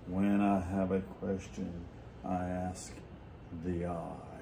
When I have a question, I ask the eye.